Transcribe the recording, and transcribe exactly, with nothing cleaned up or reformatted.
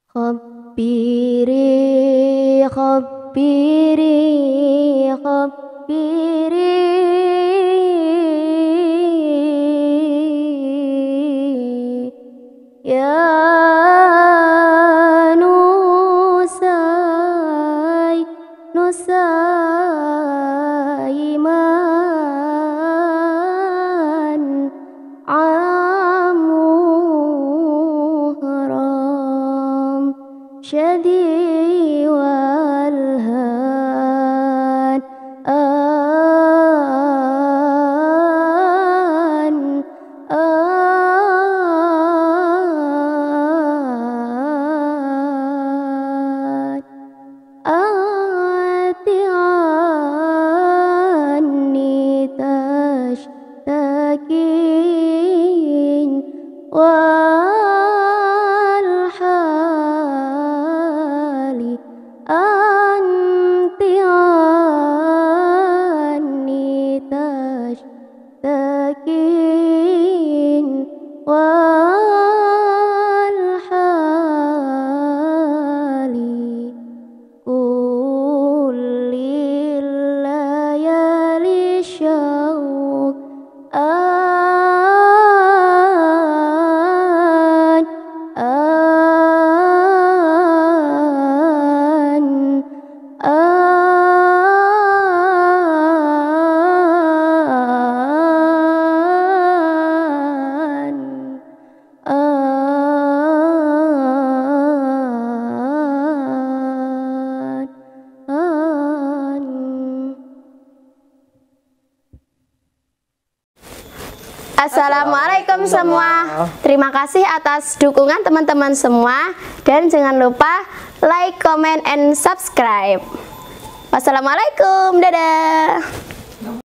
Khabbiri khabbiri khabbiri ya nusai nusaiman amuhram syadi walhan an an ati anni tashtakin wal hali anti anni tashtakin wal hali kullil layali syauq an an an an Assalamualaikum semua. Terima kasih atas dukungan teman-teman semua dan jangan lupa like, comment, and subscribe. Wassalamualaikum, dadah.